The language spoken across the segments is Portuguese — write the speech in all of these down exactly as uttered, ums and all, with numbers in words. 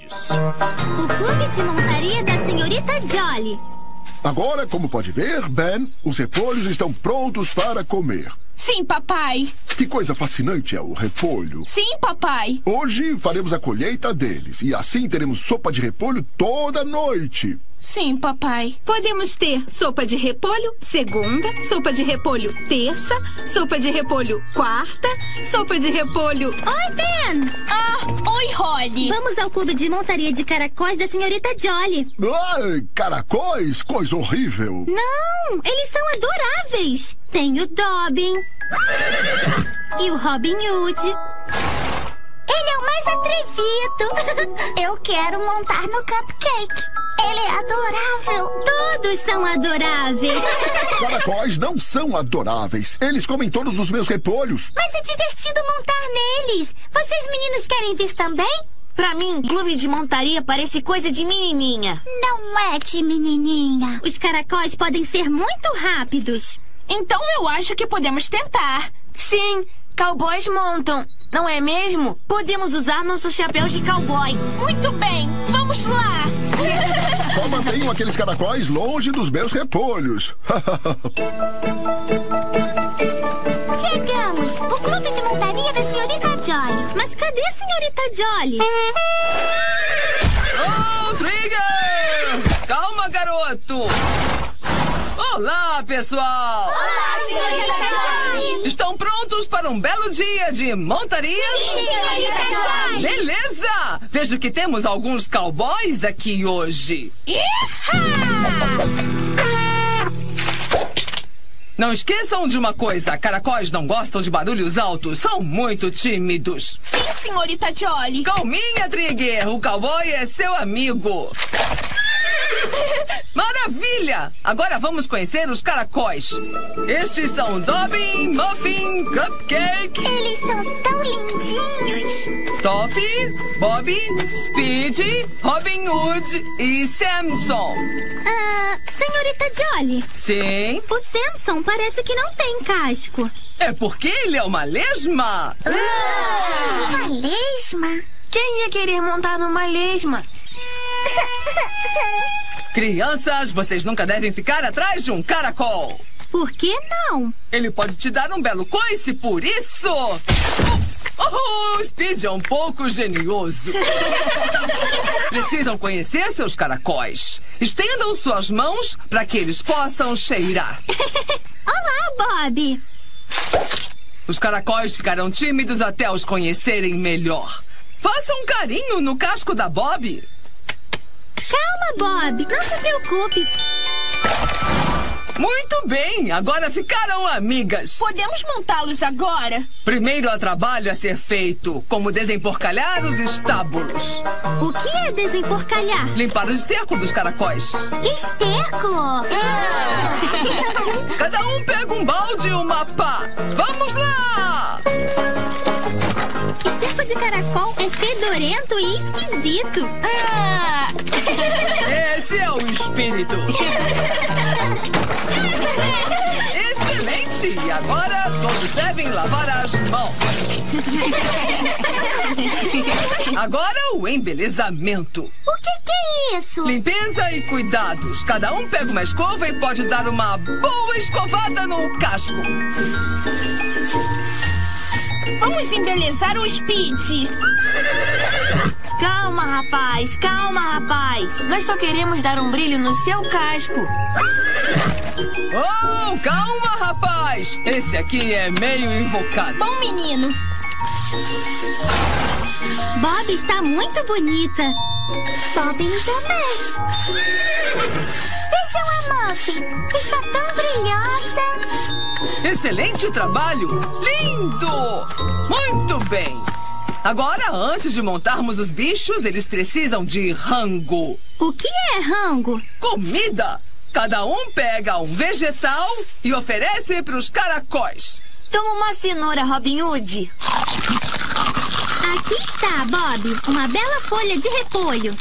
O clube de montaria da senhorita Jolly. Agora, como pode ver, Ben, os repolhos estão prontos para comer. Sim, papai. Que coisa fascinante é o repolho. Sim, papai. Hoje faremos a colheita deles e assim teremos sopa de repolho toda noite. Sim, papai. Podemos ter sopa de repolho segunda, sopa de repolho terça, sopa de repolho quarta, sopa de repolho... Oi, Ben! Ah, oi, Holly. Vamos ao clube de montaria de caracóis da senhorita Jolly. Ai, caracóis? Coisa horrível. Não, eles são adoráveis. Tem o Dobby e o Robin Hood. Ele é o mais atrevido. Eu quero montar no cupcake. Ele é adorável. Todos são adoráveis. Caracóis não são adoráveis. Eles comem todos os meus repolhos. Mas é divertido montar neles. Vocês meninos querem vir também? Pra mim, clube de montaria parece coisa de menininha. Não é de menininha. Os caracóis podem ser muito rápidos. Então eu acho que podemos tentar. Sim, cowboys montam. Não é mesmo? Podemos usar nossos chapéus de cowboy. Muito bem, vamos lá. Só mantenham aqueles caracóis longe dos meus repolhos. Chegamos! O clube de montaria da senhorita Jolly. Mas cadê a senhorita Jolly? Oh, Trigger! Calma, garoto! Olá, pessoal! Olá, senhorita Jolly! Estão prontos para um belo dia de montaria? Sim, senhorita Jolly! Beleza! Vejo que temos alguns cowboys aqui hoje. Não esqueçam de uma coisa, caracóis não gostam de barulhos altos, são muito tímidos. Sim, senhorita Jolly. Calminha, Trigger, o cowboy é seu amigo. Maravilha! Agora vamos conhecer os caracóis. Estes são Dobby, Muffin, Cupcake. Eles são tão lindinhos. Toffee, Bobby, Speedy, Robin Hood e Samson. Ah, senhorita Jolly. Sim? O Samson parece que não tem casco. É porque ele é uma lesma. Ah, uma lesma? Quem ia querer montar numa lesma? Crianças, vocês nunca devem ficar atrás de um caracol. Por que não? Ele pode te dar um belo coice por isso. Oh, oh, Speed é um pouco genioso. Precisam conhecer seus caracóis. Estendam suas mãos para que eles possam cheirar. Olá, Bob. Os caracóis ficarão tímidos até os conhecerem melhor. Faça um carinho no casco da Bob. Calma, Bob. Não se preocupe. Muito bem, agora ficaram amigas. Podemos montá-los agora? Primeiro há trabalho a ser feito, como desemporcalhar os estábulos. O que é desemporcalhar? Limpar o esterco dos caracóis. Esterco? Cada um pega um balde e uma pá. Vamos lá! Esterco de caracol é fedorento e esquisito. Ah! Esse é o espírito. Excelente! E agora todos devem lavar as mãos. Agora o embelezamento. O que, que é isso? Limpeza e cuidados. Cada um pega uma escova e pode dar uma boa escovada no casco. Vamos embelezar o Speed. Calma, rapaz, calma, rapaz. Nós só queremos dar um brilho no seu casco. Oh, calma, rapaz. Esse aqui é meio invocado. Bom menino. Bob está muito bonita. Robin também. Vejam a Muffin. Está tão brilhosa. Excelente trabalho. Lindo. Muito bem. Agora, antes de montarmos os bichos, eles precisam de rango. O que é rango? Comida. Cada um pega um vegetal e oferece para os caracóis. Toma uma cenoura, Robin Hood. Aqui está, Bob. Uma bela folha de repolho.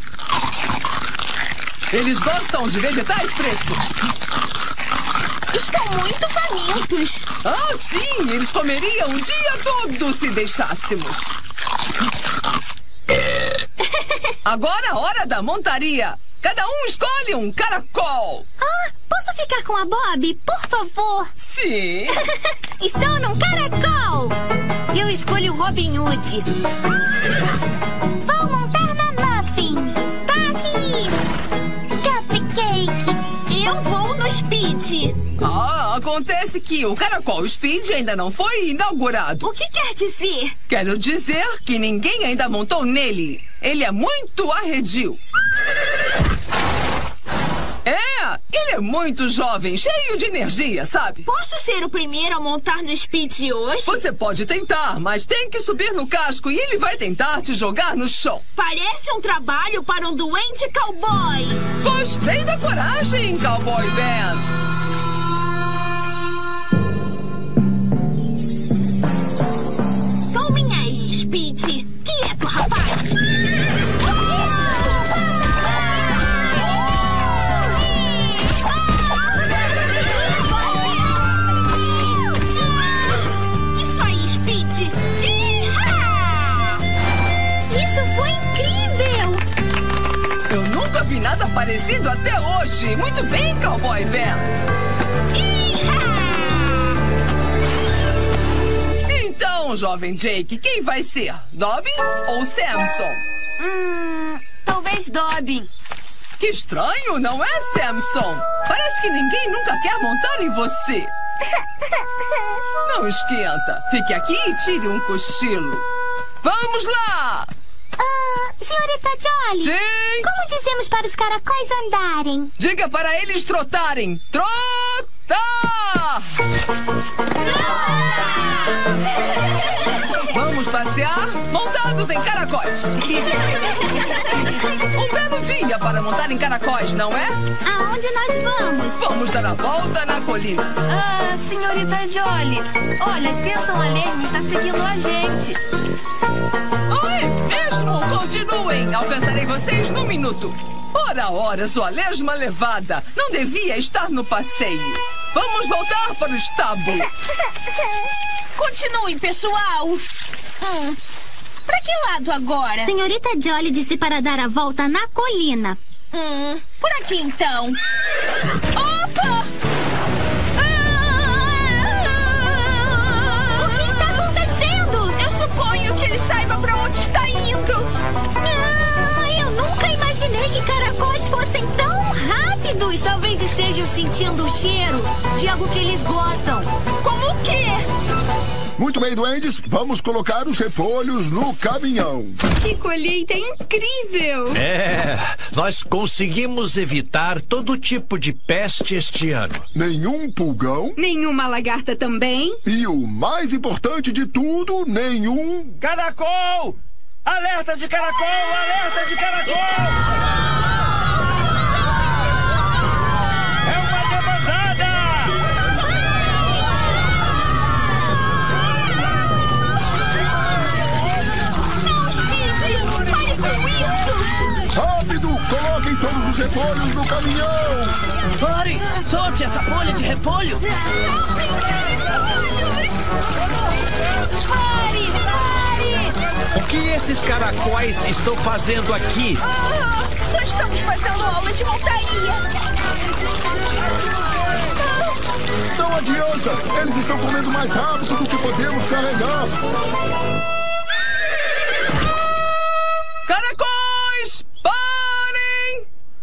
Eles gostam de vegetais frescos. Estão muito famintos. Ah, sim! Eles comeriam o dia todo se deixássemos. Agora é a hora da montaria. Cada um escolhe um caracol. Ah, posso ficar com a Bob, por favor? Sim. Estou num caracol. Eu escolho o Robin Hood. Vou montar na Muffin. Taffy! Cupcake. Eu vou no Speed. Ah, acontece que o caracol Speed ainda não foi inaugurado. O que quer dizer? Quero dizer que ninguém ainda montou nele. Ele é muito arredio. É, ele é muito jovem, cheio de energia, sabe? Posso ser o primeiro a montar no Speed hoje? Você pode tentar, mas tem que subir no casco e ele vai tentar te jogar no chão. Parece um trabalho para um doente cowboy. Gostei da coragem, Cowboy Ben. Tomem aí, Speed. Quieto, rapaz. Isso aí, Speed. Isso foi incrível. Eu nunca vi nada parecido até hoje. Muito bem, Cowboy Ben. Então, jovem Jake, quem vai ser? Dobby ou Samson? Hum, talvez Dobby. Que estranho, não é, Samson? Parece que ninguém nunca quer montar em você. Não esquenta. Fique aqui e tire um cochilo. Vamos lá! Ah, senhorita Jolly. Sim? Como dizemos para os caracóis andarem? Diga para eles trotarem. Trotar! Vamos passear montados em caracóis. Um belo dia para montar em caracóis, não é? Aonde nós vamos? Vamos dar a volta na colina. Ah, senhorita Jolly. Olha, Samson Alesmo está seguindo a gente. Oi, mesmo? Continuem. Alcançarei vocês num minuto. Ora, ora, sua lesma levada. Não devia estar no passeio. Vamos voltar para o estábulo. Continuem, pessoal. Hum, pra que lado agora? Senhorita Jolly disse para dar a volta na colina. Hum, por aqui então. Opa! O que está acontecendo? Eu suponho que ele saiba pra onde está indo. Ah, eu nunca imaginei que caracóis fossem tão rápidos. Talvez estejam sentindo o cheiro de algo que eles gostam. Como o quê? Muito bem, duendes, vamos colocar os repolhos no caminhão. Que colheita incrível! É, nós conseguimos evitar todo tipo de peste este ano. Nenhum pulgão Nenhuma lagarta também? e, o mais importante de tudo, nenhum... Caracol! Alerta de caracol! Alerta de caracol! É uma debandada! Rápido! Coloquem todos os repolhos no caminhão! Pare! Solte essa folha de repolho! Pare, pare! O que esses caracóis estão fazendo aqui? Ah, só estamos fazendo aula de montaria. Não adianta! Eles estão comendo mais rápido do que podemos carregar! Caracóis, parem!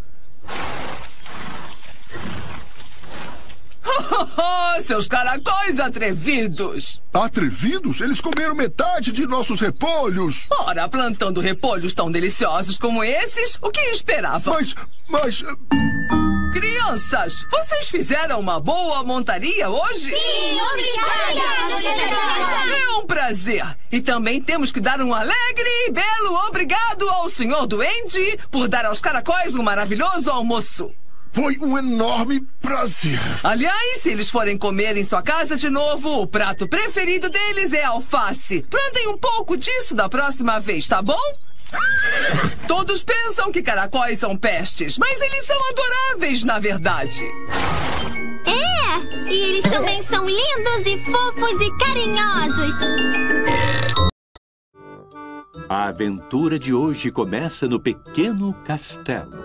Seus caracóis atrevidos! Atrevidos? Eles comeram metade de nossos repolhos! Ora, plantando repolhos tão deliciosos como esses, o que esperavam? Mas, mas... Crianças, vocês fizeram uma boa montaria hoje? Sim, obrigada! É um prazer. E também temos que dar um alegre e belo obrigado ao senhor Duende por dar aos caracóis um maravilhoso almoço. Foi um enorme prazer. Aliás, se eles forem comer em sua casa de novo, o prato preferido deles é alface. Plantem um pouco disso da próxima vez, tá bom? Todos pensam que caracóis são pestes, mas eles são adoráveis, na verdade. É, e eles também são lindos e fofos e carinhosos. A aventura de hoje começa no pequeno castelo.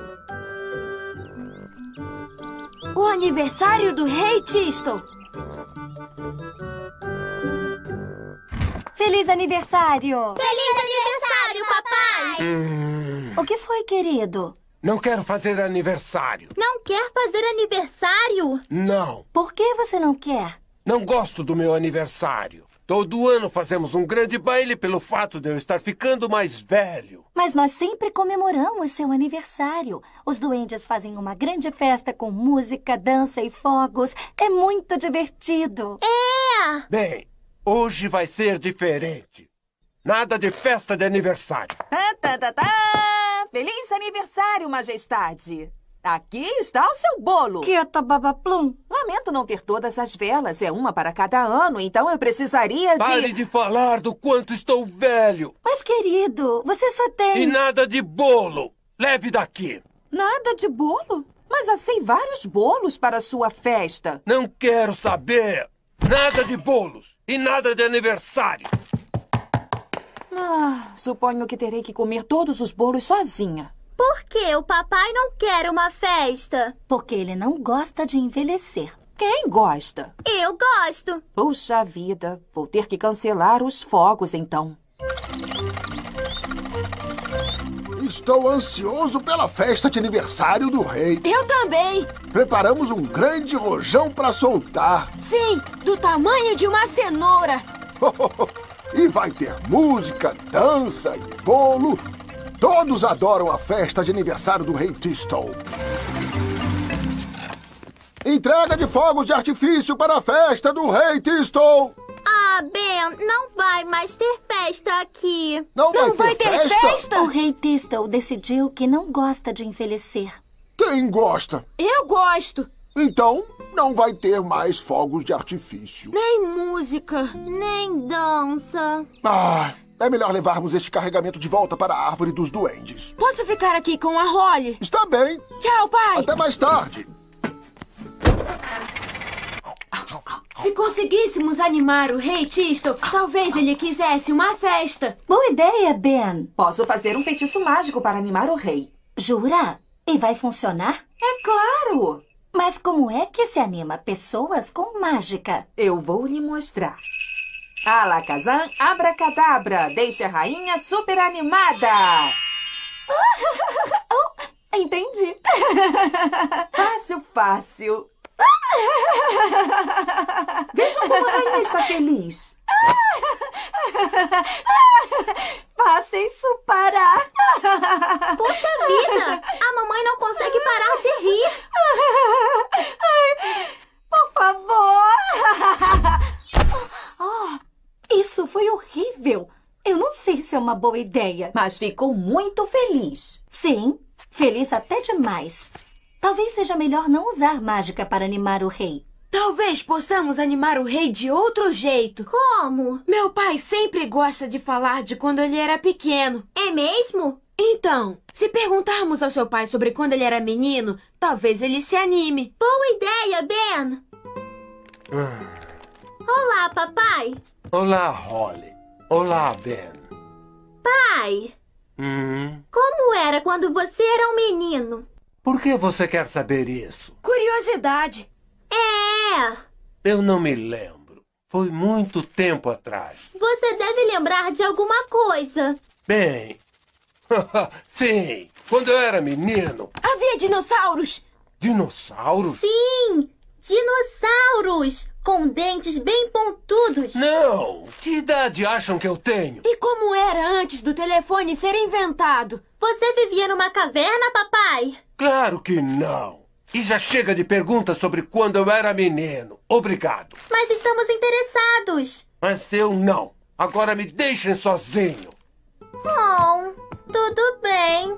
O aniversário do Rei Tistle. Feliz aniversário! Feliz aniversário, papai! Hum, O que foi, querido? não quero fazer aniversário. Não quer fazer aniversário? Não. Por que você não quer? Não gosto do meu aniversário. Todo ano fazemos um grande baile pelo fato de eu estar ficando mais velho. Mas nós sempre comemoramos seu aniversário. Os duendes fazem uma grande festa com música, dança e fogos. É muito divertido. É! Bem, hoje vai ser diferente. Nada de festa de aniversário. Tá, tá, tá, tá. Feliz aniversário, majestade. Aqui está o seu bolo. Quieta, Babaplum. Lamento não ter todas as velas. É uma para cada ano, então eu precisaria de... Pare de falar do quanto estou velho. Mas, querido, você só tem... E nada de bolo. Leve daqui. Nada de bolo? Mas assei vários bolos para a sua festa. Não quero saber. Nada de bolos. E nada de aniversário. Ah, suponho que terei que comer todos os bolos sozinha. Por que o papai não quer uma festa? Porque ele não gosta de envelhecer. Quem gosta? Eu gosto. Puxa vida, vou ter que cancelar os fogos, então. Estou ansioso pela festa de aniversário do rei. Eu também. Preparamos um grande rojão para soltar. Sim, do tamanho de uma cenoura. E vai ter música, dança e bolo. Todos adoram a festa de aniversário do Rei Tistle. Entrega de fogos de artifício para a festa do Rei Tistle. Ah, Ben, não vai mais ter festa aqui. Não, Não vai vai ter, ter festa? festa? O Rei Tistle decidiu que não gosta de envelhecer. Quem gosta? Eu gosto. Então, não vai ter mais fogos de artifício. Nem música. Nem dança. Ah, é melhor levarmos este carregamento de volta para a árvore dos duendes. Posso ficar aqui com a Holly? Está bem. Tchau, pai. Até mais tarde. Se conseguíssemos animar o Rei Tistle, talvez ele quisesse uma festa. Boa ideia, Ben. Posso fazer um feitiço mágico para animar o rei. Jura? E vai funcionar? É claro! Mas como é que se anima pessoas com mágica? Eu vou lhe mostrar. Alakazam, abracadabra, deixe a rainha super animada. Oh, entendi. Fácil, fácil. Vejam como a rainha está feliz. Faça isso parar. Puxa vida! A mamãe não consegue parar de rir. Por favor. Oh, isso foi horrível. Eu não sei se é uma boa ideia. Mas ficou muito feliz. Sim, feliz até demais. Talvez seja melhor não usar mágica para animar o rei. Talvez possamos animar o rei de outro jeito. Como? Meu pai sempre gosta de falar de quando ele era pequeno. É mesmo? Então, se perguntarmos ao seu pai sobre quando ele era menino, talvez ele se anime. Boa ideia, Ben. Olá, papai. Olá, Holly. Olá, Ben. Pai, Hum, como era quando você era um menino? por que você quer saber isso? Curiosidade. É. Eu não me lembro. Foi muito tempo atrás. Você deve lembrar de alguma coisa. Bem, sim, quando eu era menino. Havia dinossauros. Dinossauros? Sim, dinossauros com dentes bem pontudos. Não! Que idade acham que eu tenho? E como era antes do telefone ser inventado? Você vivia numa caverna, papai? Claro que não. E já chega de perguntas sobre quando eu era menino. Obrigado. Mas estamos interessados. Mas eu não. Agora me deixem sozinho. Oh, tudo bem.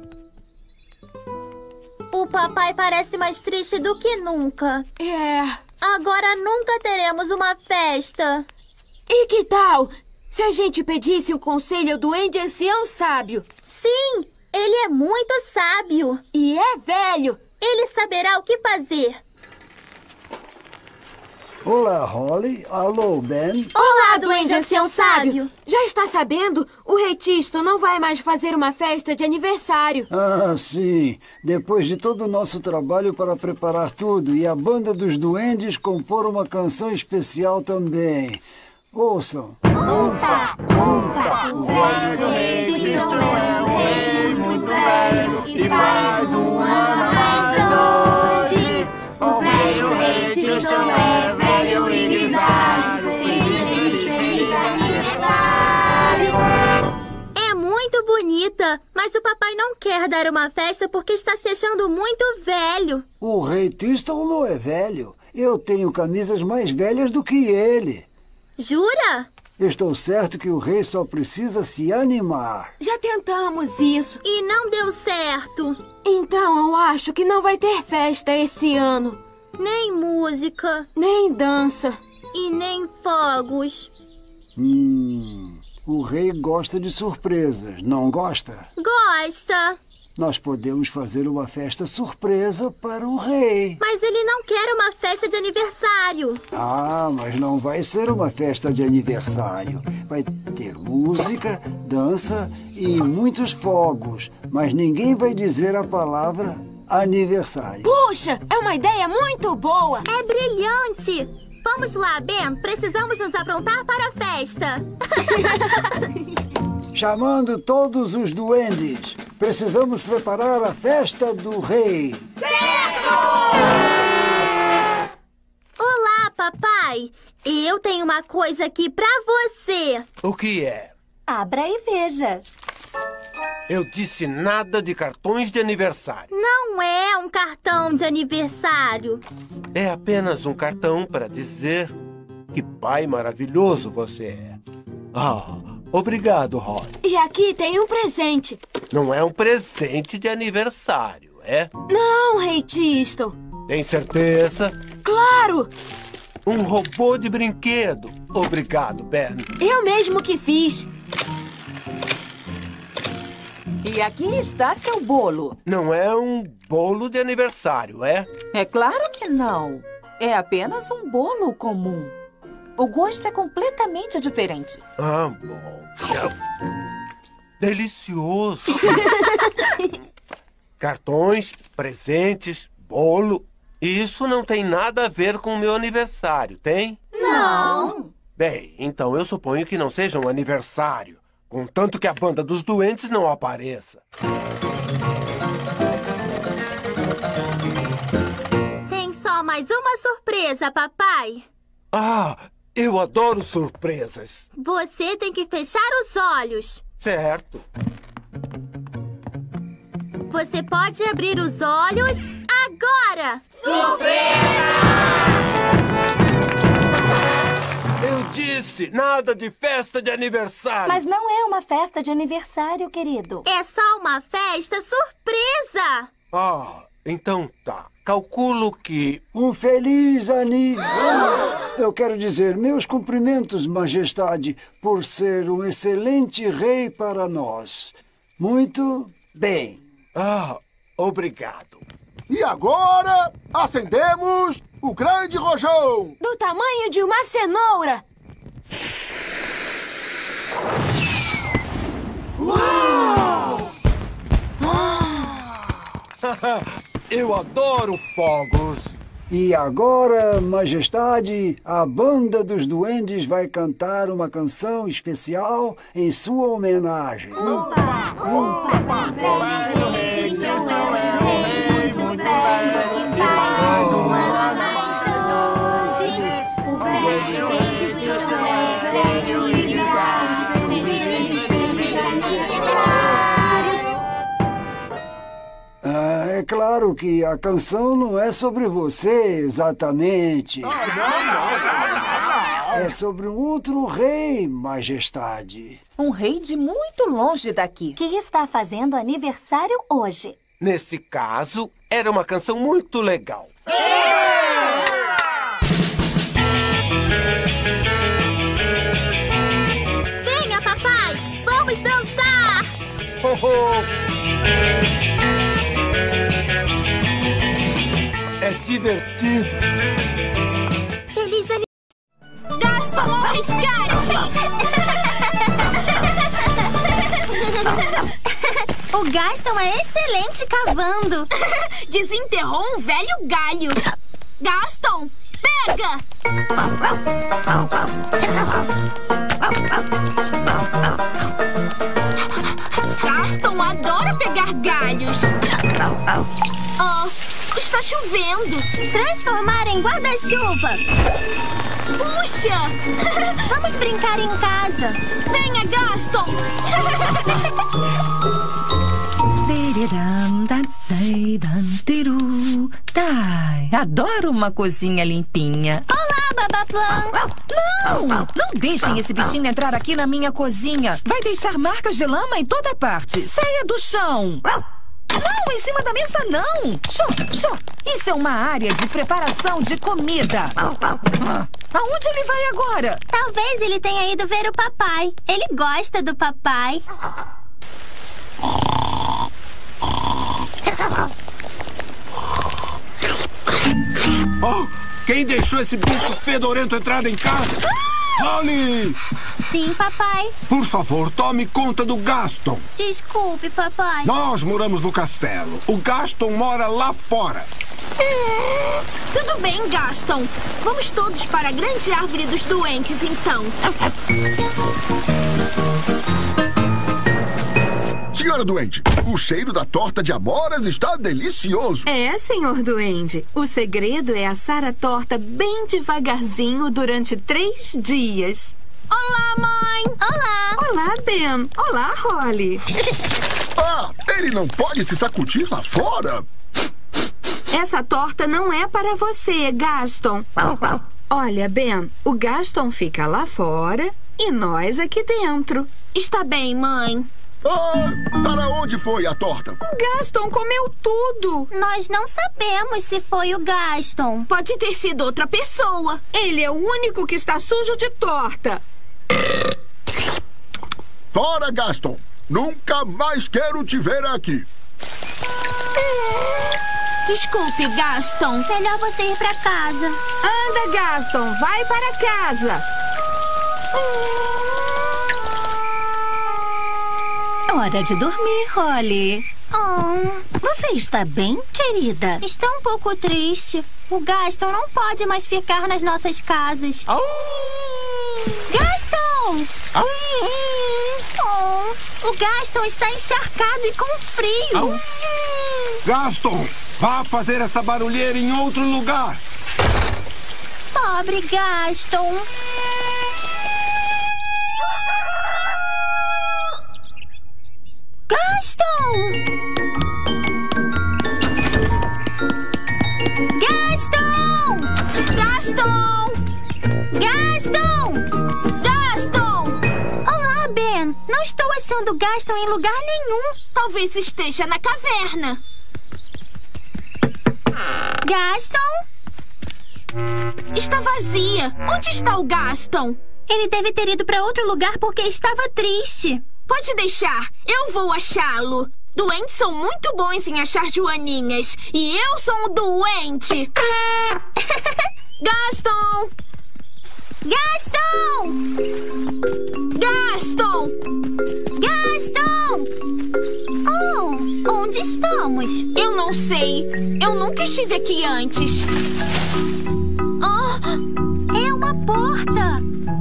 O papai parece mais triste do que nunca. É. Agora nunca teremos uma festa. E que tal se a gente pedisse um conselho ao duende ancião sábio? Sim, ele é muito sábio. E é velho. Ele saberá o que fazer. Olá, Holly. Alô, Ben. Olá, Duende Ancião Sábio. Já está sabendo? O Rei Tisto não vai mais fazer uma festa de aniversário. Ah, sim. Depois de todo o nosso trabalho para preparar tudo e a banda dos duendes compor uma canção especial também. Ouçam. Umpa, umpa, o velho Rei Tisto é um rei muito velho e faz um ano a mais hoje. O velho Rei Tisto é velho e grisalho. Feliz, feliz aniversário. É muito bonita, mas o papai não quer dar uma festa porque está se achando muito velho. O Rei Tiston não é velho. Eu tenho camisas mais velhas do que ele. Jura? Estou certo que o rei só precisa se animar. Já tentamos isso. E não deu certo. Então eu acho que não vai ter festa esse ano. Nem música. Nem dança. E nem fogos. Hum, o rei gosta de surpresas, não gosta? Gosta. Nós podemos fazer uma festa surpresa para o rei. Mas ele não quer uma festa de aniversário. Ah, mas não vai ser uma festa de aniversário. Vai ter música, dança e muitos fogos. Mas ninguém vai dizer a palavra aniversário. Puxa, é uma ideia muito boa. É brilhante. Vamos lá, Ben. Precisamos nos aprontar para a festa. Chamando todos os duendes. Precisamos preparar a festa do rei. Certo! Olá, papai. Eu tenho uma coisa aqui pra você. O que é? Abra e veja. Eu disse nada de cartões de aniversário. Não é um cartão de aniversário. É apenas um cartão para dizer que pai maravilhoso você é. Ah, obrigado, Holly. E aqui tem um presente. Não é um presente de aniversário, é? Não, Rei Tisto. Tem certeza? Claro! Um robô de brinquedo. Obrigado, Ben. Eu mesmo que fiz. E aqui está seu bolo. Não é um bolo de aniversário, é? É claro que não. É apenas um bolo comum. O gosto é completamente diferente. Ah, bom. Delicioso. Cartões, presentes, bolo. Isso não tem nada a ver com o meu aniversário, tem? Não. Bem, então eu suponho que não seja um aniversário. Contanto que a banda dos duendes não apareça. Tem só mais uma surpresa, papai. Ah, eu adoro surpresas. Você tem que fechar os olhos. Certo. Você pode abrir os olhos agora. Surpresa! Eu disse, nada de festa de aniversário. Mas não é uma festa de aniversário, querido. É só uma festa surpresa. Ah, então tá. Calculo que... Um feliz aniversário. Eu quero dizer, meus cumprimentos, majestade, por ser um excelente rei para nós. Muito bem. Ah, obrigado. E agora, acendemos o grande rojão. Do tamanho de uma cenoura. Uau! Eu adoro fogos. E agora, majestade, a banda dos duendes vai cantar uma canção especial em sua homenagem. Umpa, umpa, velho rei, Tisto é um rei muito velho e faz um ano a mais hoje. O velho rei Tisto é velho e grisalho. Feliz, feliz aniversário. Ah, é claro que a canção não é sobre você exatamente. É sobre um outro rei, majestade. Um rei de muito longe daqui. Que está fazendo aniversário hoje. Nesse caso, era uma canção muito legal. Venha, papai! Vamos dançar! Oh, oh. É divertido. Feliz aniversário! Gaston é excelente cavando. Desenterrou um velho galho. Gaston, pega! Gaston adora pegar galhos. Oh, está chovendo. Transformar em guarda-chuva. Puxa! Vamos brincar em casa. Venha, Gaston! Ai, adoro uma cozinha limpinha. Olá, Babaplan. Não, não deixem esse bichinho entrar aqui na minha cozinha. Vai deixar marcas de lama em toda parte. Saia do chão. Não, em cima da mesa não. Xô, xô. Isso é uma área de preparação de comida. Aonde ele vai agora? Talvez ele tenha ido ver o papai. Ele gosta do papai. Oh, quem deixou esse bicho fedorento entrar em casa? Holly! Sim, papai. Por favor, tome conta do Gaston. Desculpe, papai. Nós moramos no castelo. O Gaston mora lá fora. Hum, tudo bem, Gaston. Vamos todos para a grande árvore dos doentes, então. Senhora Duende, o cheiro da torta de amoras está delicioso. É, senhor Duende. O segredo é assar a torta bem devagarzinho durante três dias. Olá, mãe! Olá! Olá, Ben! Olá, Holly! Ah, ele não pode se sacudir lá fora? Essa torta não é para você, Gaston. Olha, Ben, o Gaston fica lá fora e nós aqui dentro. Está bem, mãe. Ah, para onde foi a torta? O Gaston comeu tudo. Nós não sabemos se foi o Gaston. Pode ter sido outra pessoa. Ele é o único que está sujo de torta. Fora, Gaston. Nunca mais quero te ver aqui. Desculpe, Gaston. Melhor você ir para casa. Anda, Gaston. Vai para casa. Hora de dormir, Holly. Oh. Você está bem, querida? Estou um pouco triste. O Gaston não pode mais ficar nas nossas casas. Oh. Gaston! Oh. Oh, o Gaston está encharcado e com frio. Oh. Gaston, vá fazer essa barulheira em outro lugar. Pobre Gaston. Gaston! Gaston! Gaston! Gaston! Gaston! Olá, Ben. Não estou achando Gaston em lugar nenhum. Talvez esteja na caverna. Gaston? Está vazia. Onde está o Gaston? Ele deve ter ido para outro lugar porque estava triste. Pode deixar. Eu vou achá-lo. Doentes são muito bons em achar joaninhas. E eu sou um doente. Gaston! Gaston! Gaston! Gaston! Oh, onde estamos? Eu não sei. Eu nunca estive aqui antes. Oh, é uma porta.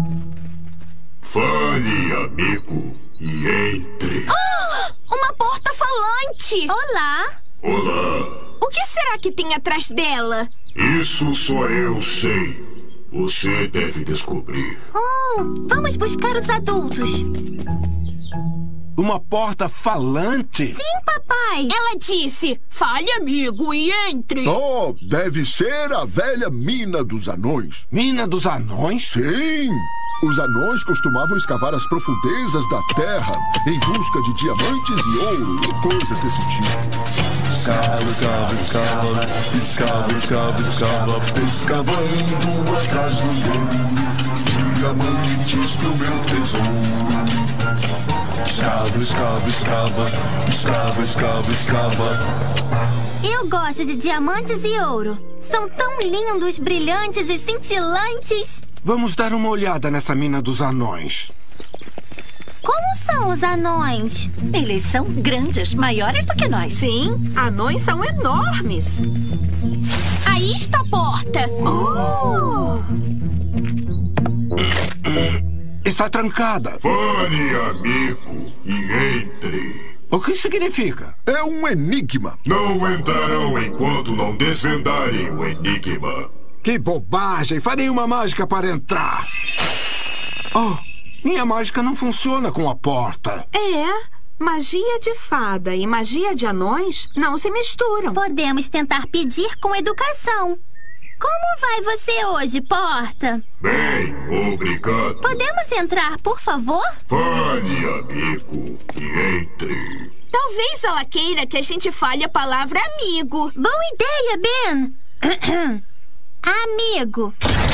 Fale, amigo, e entre. Oh, uma porta falante. Olá. Olá. O que será que tem atrás dela? Isso só eu sei. Você deve descobrir. Oh, vamos buscar os adultos. Uma porta falante? Sim, papai. Ela disse, fale, amigo, e entre. Oh, deve ser a velha mina dos anões. Mina dos anões? Sim. Os anões costumavam escavar as profundezas da terra em busca de diamantes e ouro e coisas desse tipo. Escava, escava, escava, escava, escava, escava, escavando atrás do ouro, diamantes pro meu tesouro. Escava, escava, escava, escava, escava, escava. Eu gosto de diamantes e ouro. São tão lindos, brilhantes e cintilantes. Vamos dar uma olhada nessa mina dos anões. Como são os anões? Eles são grandes, maiores do que nós. Sim, anões são enormes. Aí está a porta. Oh! Está trancada. Fale, amigo, e entre. O que significa? É um enigma. Não entrarão enquanto não desvendarem o enigma. Que bobagem! Farei uma mágica para entrar. Oh, minha mágica não funciona com a porta. É, magia de fada e magia de anões não se misturam. Podemos tentar pedir com educação. Como vai você hoje, porta? Bem, obrigado. Podemos entrar, por favor? Fale, amigo, e entre. Talvez ela queira que a gente fale a palavra amigo. Boa ideia, Ben. Amigo.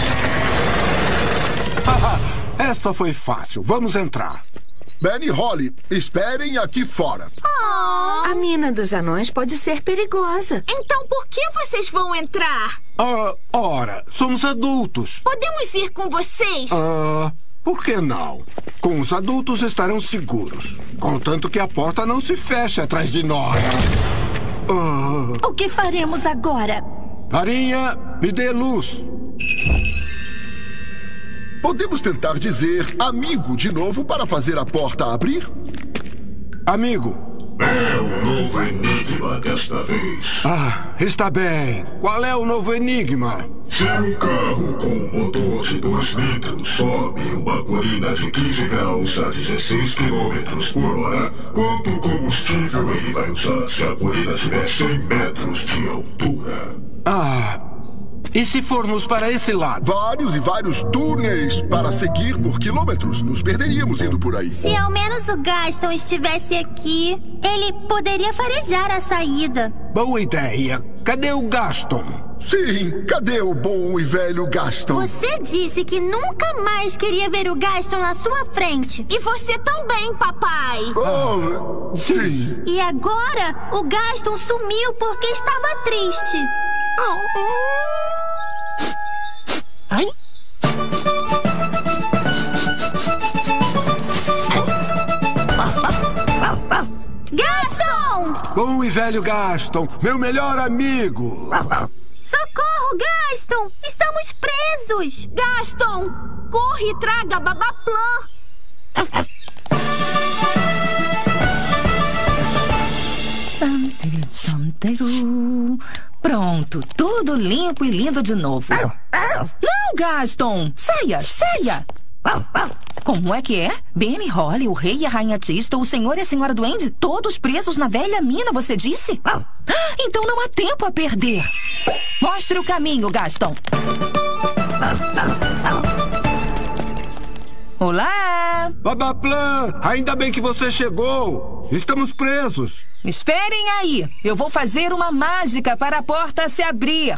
Essa foi fácil. Vamos entrar. Ben e Holly, esperem aqui fora. Oh. A mina dos anões pode ser perigosa. Então por que vocês vão entrar? Ah, ora, somos adultos. Podemos ir com vocês? Ah, por que não? Com os adultos estarão seguros. Contanto que a porta não se feche atrás de nós. Ah. O que faremos agora? Farinha, me dê luz. Podemos tentar dizer amigo de novo para fazer a porta abrir? Amigo. É o novo enigma desta vez. Ah, está bem. Qual é o novo enigma? Se um carro com motor de dois litros sobe uma colina de quinze graus a dezesseis quilômetros por hora, quanto combustível ele vai usar se a colina tiver cem metros de altura? Ah... E se formos para esse lado? Vários e vários túneis para seguir por quilômetros. Nos perderíamos indo por aí. Se ao menos o Gaston estivesse aqui, ele poderia farejar a saída. Boa ideia. Cadê o Gaston? Sim, cadê o bom e velho Gaston? Você disse que nunca mais queria ver o Gaston na sua frente. E você também, papai. Oh, sim. E agora o Gaston sumiu porque estava triste. Oh. Ai? Gaston! Bom e velho Gaston, meu melhor amigo. Socorro, Gaston! Estamos presos! Gaston! Corre e traga Babaplan! Pronto, tudo limpo e lindo de novo. Não, Gaston! Saia, saia! Como é que é? Ben e Holly, o rei e a rainha Tistel, o senhor e a senhora Duende, todos presos na velha mina, você disse? Então não há tempo a perder. Mostre o caminho, Gaston. Olá! Babaplan, ainda bem que você chegou. Estamos presos. Esperem aí. Eu vou fazer uma mágica para a porta se abrir.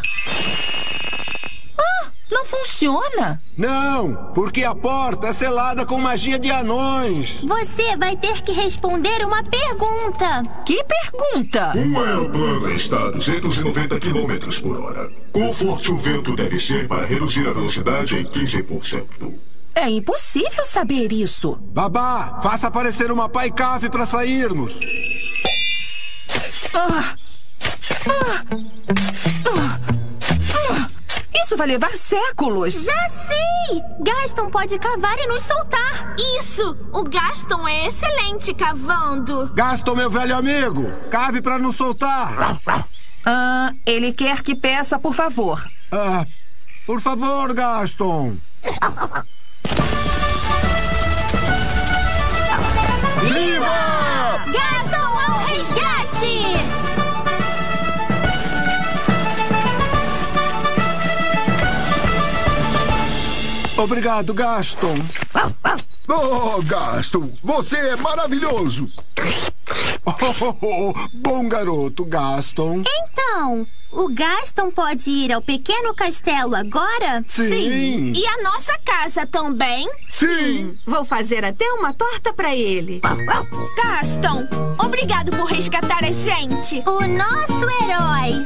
Ah, não funciona. Não, porque a porta é selada com magia de anões. Você vai ter que responder uma pergunta. Que pergunta? Um aeroplano está a duzentos e noventa quilômetros por hora. Quão forte o vento deve ser para reduzir a velocidade em quinze por cento? É impossível saber isso. Babá, faça aparecer uma paicave para sairmos. Ah. Ah. Ah. Ah. Isso vai levar séculos. Já sei! Gaston pode cavar e nos soltar. Isso! O Gaston é excelente cavando. Gaston, meu velho amigo, cave para nos soltar. Ah, ele quer que peça, por favor. Ah, por favor, Gaston. Viva! Gaston ao resgate! Obrigado, Gaston. Oh, Gaston, você é maravilhoso. Oh, oh, oh, bom garoto, Gaston. Então, o Gaston pode ir ao pequeno castelo agora? Sim. Sim. E a nossa casa também? Sim. Vou fazer até uma torta pra ele. Gaston, obrigado por resgatar a gente. O nosso herói.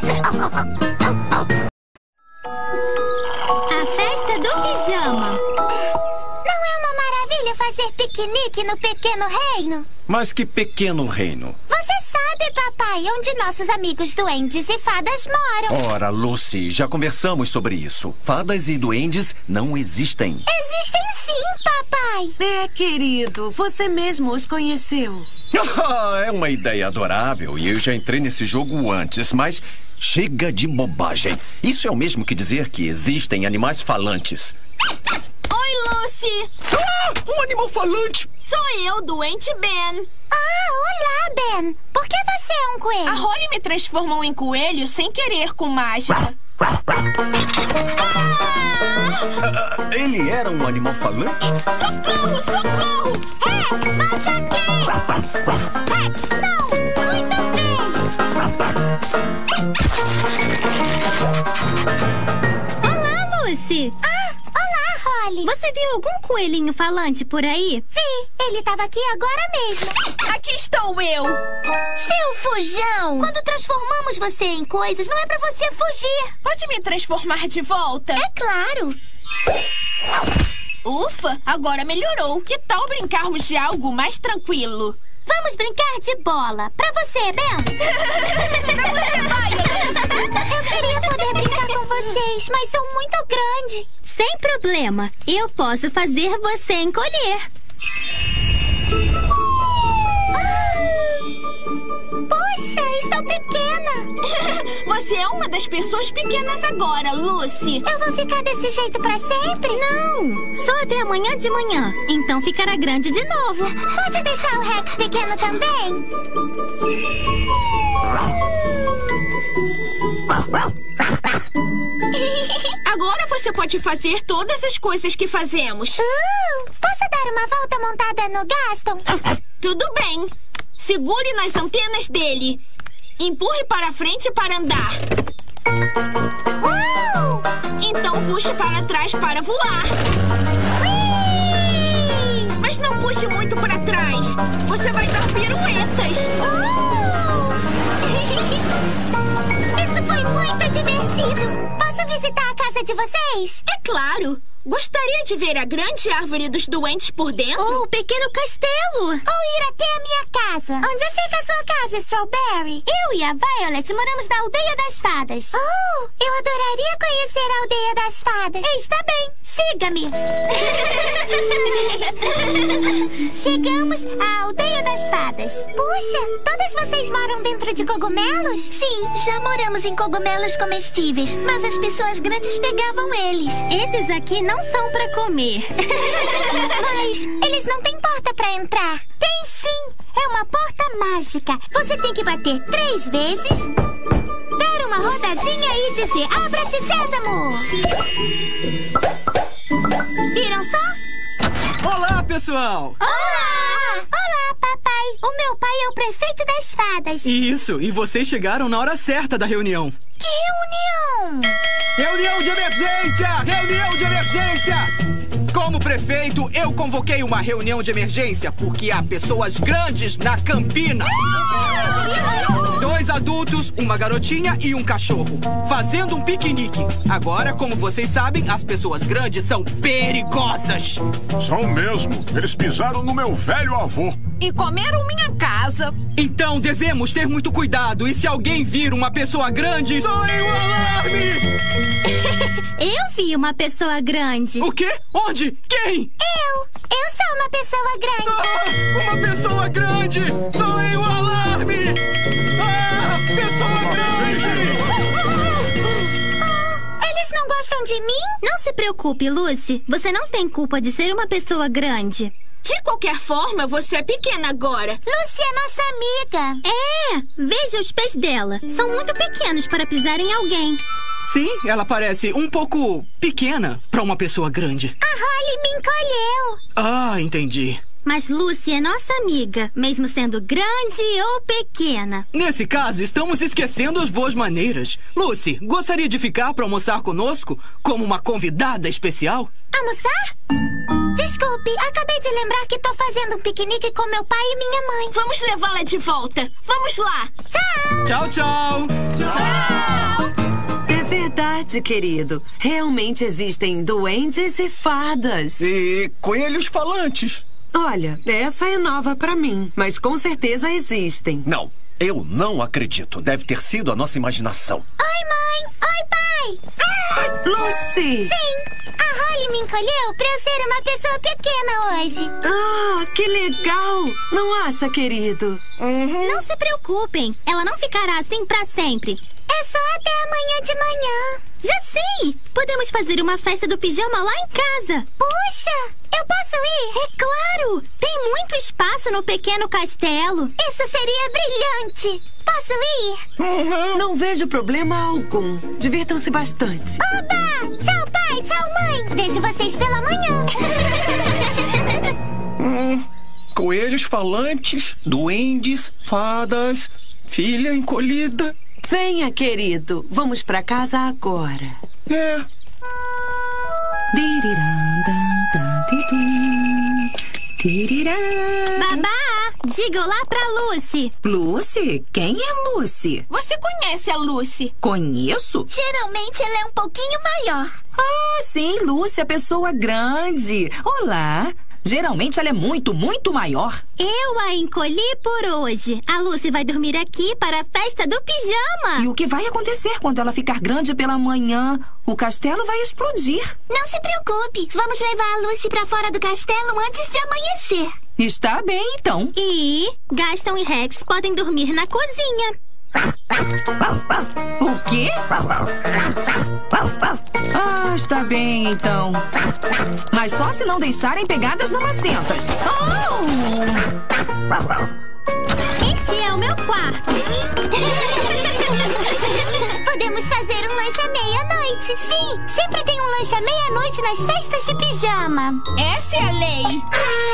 A festa do pijama. Não é uma maravilha fazer piquenique piquenique no pequeno reino? Mas que pequeno reino? Você sabe, papai, onde nossos amigos duendes e fadas moram. Ora, Lucy, já conversamos sobre isso. Fadas e duendes não existem. Existem sim, papai. É, querido, você mesmo os conheceu. É uma ideia adorável e eu já entrei nesse jogo antes, mas chega de bobagem. Isso é o mesmo que dizer que existem animais falantes. Oi, Lucy! Ah, um animal falante! Sou eu, doente Ben. Ah, olá, Ben. Por que você é um coelho? A Holly me transformou em coelho sem querer com mágica. Ah, ele era um animal falante? Socorro, socorro! Rex, volte aqui! Rex, não! Muito bem! Olá, Lucy! Ah, olá, Holly! Você viu algum coelhinho falante por aí? Vi! Ele estava aqui agora mesmo. Aqui estou eu! Seu fujão! Quando transformamos você em coisas, não é pra você fugir. Pode me transformar de volta? É claro! Ufa, agora melhorou. Que tal brincarmos de algo mais tranquilo? Vamos brincar de bola. Pra você, Ben. Pra você, vai, Eu queria poder brincar com vocês, mas sou muito grande. Sem problema. Eu posso fazer você encolher. Poxa, estou pequena. Você é uma das pessoas pequenas agora, Lucy. Eu vou ficar desse jeito pra sempre? Não, só até amanhã de manhã. Então ficará grande de novo. Pode deixar o Rex pequeno também? Agora você pode fazer todas as coisas que fazemos. Uh, posso dar uma volta montada no Gaston? Tudo bem. Segure nas antenas dele. Empurre para frente para andar. Uau! Então puxe para trás para voar. Ui! Mas não puxe muito para trás. Você vai dar piruetas. Uh! Isso foi muito divertido. Posso visitar a casa de vocês? É claro. Gostaria de ver a grande árvore dos doentes por dentro? Ou o pequeno castelo? Ou ir até a minha casa. Onde fica a sua casa, Strawberry? Eu e a Violet moramos na Aldeia das Fadas. Oh, eu adoraria conhecer a Aldeia das Fadas. Está bem, siga-me. Chegamos à Aldeia das Fadas. Puxa, todas vocês moram dentro de cogumelos? Sim, já moramos em cogumelos comestíveis, mas as pessoas grandes pegavam eles. Esses aqui não são pra comer. Mas eles não têm porta pra entrar. Tem sim, é uma porta mágica. Você tem que bater três vezes, dar uma rodadinha e dizer: abra-te, Sésamo! Viram só? Olá, pessoal! Olá! Olá, papai! O meu pai é o prefeito das fadas. Isso, e vocês chegaram na hora certa da reunião. Que reunião? Reunião de emergência! Reunião de emergência! Como prefeito, eu convoquei uma reunião de emergência porque há pessoas grandes na Campina. Dois adultos, uma garotinha e um cachorro, fazendo um piquenique. Agora, como vocês sabem, as pessoas grandes são perigosas. São mesmo. Eles pisaram no meu velho avô. E comeram minha casa. Então devemos ter muito cuidado. E se alguém vir uma pessoa grande, soe o alarme! Eu vi uma pessoa grande. O quê? Onde? Quem? Eu! Eu sou uma pessoa grande. Ah, uma pessoa grande! Soe o alarme! Ah, pessoa grande! Oh, eles não gostam de mim? Não se preocupe, Lucy. Você não tem culpa de ser uma pessoa grande. De qualquer forma, você é pequena agora. Lucy é nossa amiga. É, veja os pés dela. São muito pequenos para pisar em alguém. Sim, ela parece um pouco pequena para uma pessoa grande. A Holly me encolheu. Ah, entendi. Mas Lucy é nossa amiga, mesmo sendo grande ou pequena. Nesse caso, estamos esquecendo as boas maneiras. Lucy, gostaria de ficar para almoçar conosco como uma convidada especial? Almoçar? Desculpe, acabei de lembrar que tô fazendo um piquenique com meu pai e minha mãe. Vamos levá-la de volta. Vamos lá. Tchau. Tchau, tchau. Tchau. É verdade, querido. Realmente existem duendes e fadas. E coelhos falantes. Olha, essa é nova pra mim, mas com certeza existem. Não, eu não acredito. Deve ter sido a nossa imaginação. Oi, mãe! Oi, pai! Ah, Lucy! Sim! A Holly me encolheu pra eu ser uma pessoa pequena hoje. Ah, que legal! Não acha, querido? Uhum. Não se preocupem, ela não ficará assim pra sempre. É só até amanhã de manhã. Já sei! Podemos fazer uma festa do pijama lá em casa. Puxa! Eu posso ir? É claro! Tem muito espaço no pequeno castelo. Isso seria brilhante. Posso ir? Uhum. Não vejo problema algum. Divirtam-se bastante. Oba! Tchau, pai! Tchau, mãe! Vejo vocês pela manhã. hum, coelhos falantes, duendes, fadas, filha encolhida. Venha, querido. Vamos pra casa agora. É. Babá, diga olá pra Lucy. Lucy? Quem é Lucy? Você conhece a Lucy? Conheço? Geralmente ela é um pouquinho maior. Ah, sim, Lucy, a pessoa grande. Olá. Geralmente ela é muito, muito maior. Eu a encolhi por hoje. A Lucy vai dormir aqui para a festa do pijama. E o que vai acontecer quando ela ficar grande pela manhã? O castelo vai explodir. Não se preocupe. Vamos levar a Lucy para fora do castelo antes de amanhecer. Está bem, então. E Gaston e Rex podem dormir na cozinha. O quê? Ah, está bem, então. Mas só se não deixarem pegadas lamacentas. Oh! Este é o meu quarto. Podemos fazer um lanche à meia-noite. Sim, sempre tem um lanche à meia-noite nas festas de pijama. Essa é a lei.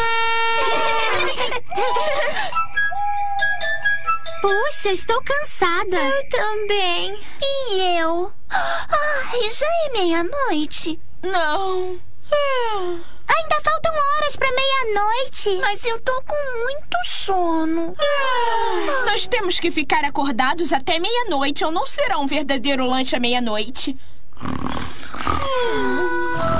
Puxa, estou cansada. Eu também. E eu? Ai, já é meia-noite. Não. Hum, ainda faltam horas para meia-noite. Mas eu tô com muito sono. Ah, nós temos que ficar acordados até meia-noite ou não será um verdadeiro lanche à meia-noite. Hum.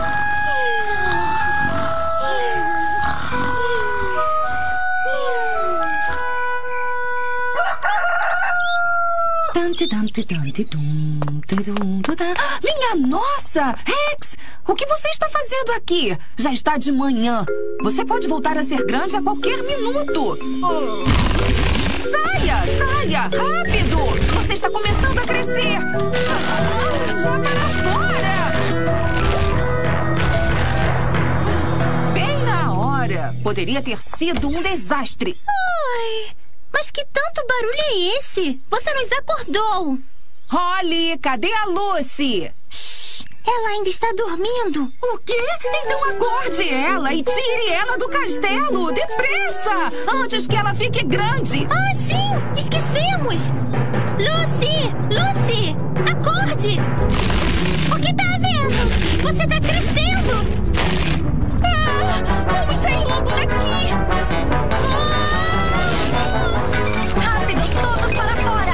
Minha nossa! Rex! O que você está fazendo aqui? Já está de manhã. Você pode voltar a ser grande a qualquer minuto. Saia! Saia! Rápido! Você está começando a crescer. Já para fora! Bem na hora. Poderia ter sido um desastre. Ai... Mas que tanto barulho é esse? Você nos acordou. Holly, cadê a Lucy? Shhh, ela ainda está dormindo. O quê? Então acorde ela e tire ela do castelo. Depressa! Antes que ela fique grande. Ah, sim! Esquecemos! Lucy! Lucy! Acorde! O que tá havendo? Você tá crescendo! Ah, vamos sair logo daqui! Todos para fora!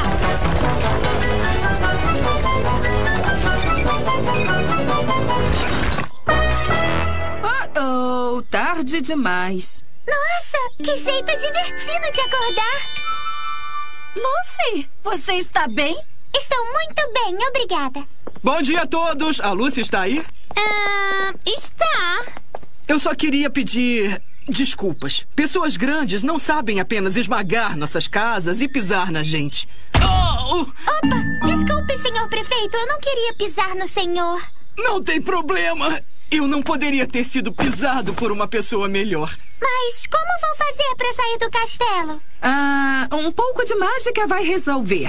Oh, oh, tarde demais. Nossa, que jeito divertido de acordar! Lucy, você está bem? Estou muito bem, obrigada. Bom dia a todos! A Lucy está aí? Ah, está. Eu só queria pedir... desculpas. Pessoas grandes não sabem apenas esmagar nossas casas e pisar na gente. Oh! Opa! Desculpe, senhor prefeito. Eu não queria pisar no senhor. Não tem problema. Eu não poderia ter sido pisado por uma pessoa melhor. Mas como vou fazer para sair do castelo? Ah, um pouco de mágica vai resolver.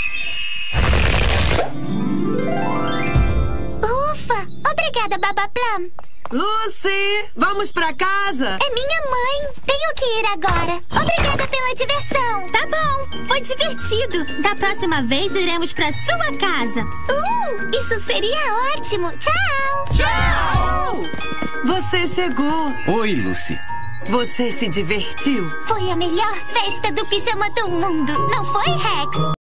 Ufa! Obrigada, Baba Plum. Lucy, vamos pra casa? É minha mãe. Tenho que ir agora. Obrigada pela diversão. Tá bom, foi divertido. Da próxima vez iremos pra sua casa. Uh, isso seria ótimo. Tchau. Tchau. Você chegou. Oi, Lucy. Você se divertiu? Foi a melhor festa do pijama do mundo. Não foi, Rex?